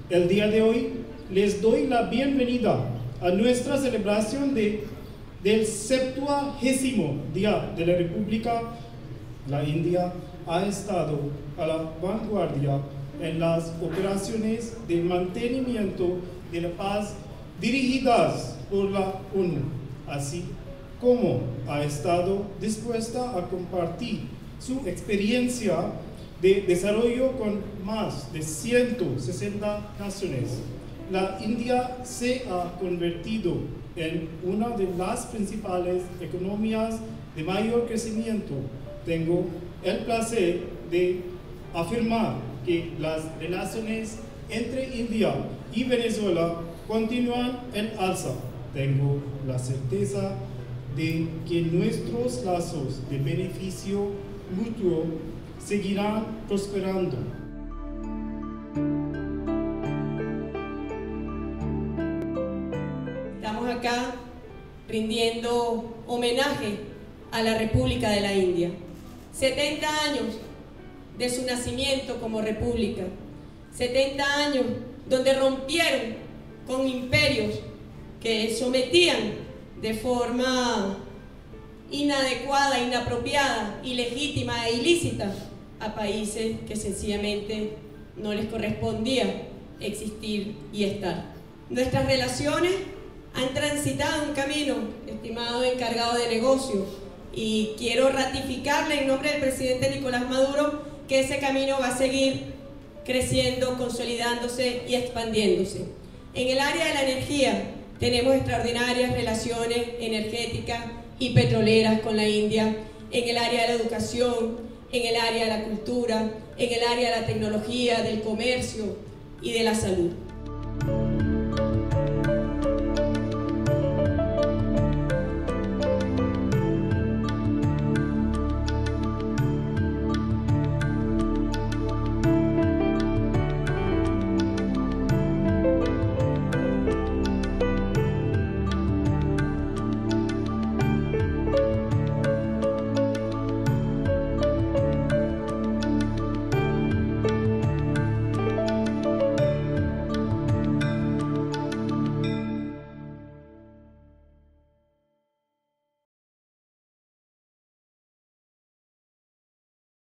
El día de hoy les doy la bienvenida a nuestra celebración del 70º Día de la República. La India ha estado a la vanguardia en las operaciones de mantenimiento de la paz dirigidas por la ONU, así como ha estado dispuesta a compartir su experiencia de desarrollo con más de 160 naciones. La India se ha convertido en una de las principales economías de mayor crecimiento. Tengo el placer de afirmar que las relaciones entre India y Venezuela continúan en alza. Tengo la certeza de que nuestros lazos de beneficio mutuo seguirán prosperando. Estamos acá rindiendo homenaje a la República de la India. 70 años de su nacimiento como república. 70 años donde rompieron con imperios que sometían de forma inadecuada, inapropiada, ilegítima e ilícita a países que sencillamente no les correspondía existir y estar. Nuestras relaciones han transitado un camino, estimado encargado de negocio, y quiero ratificarle en nombre del presidente Nicolás Maduro que ese camino va a seguir creciendo, consolidándose y expandiéndose. En el área de la energía tenemos extraordinarias relaciones energéticas y petroleras con la India, en el área de la educación, en el área de la cultura, en el área de la tecnología, del comercio y de la salud.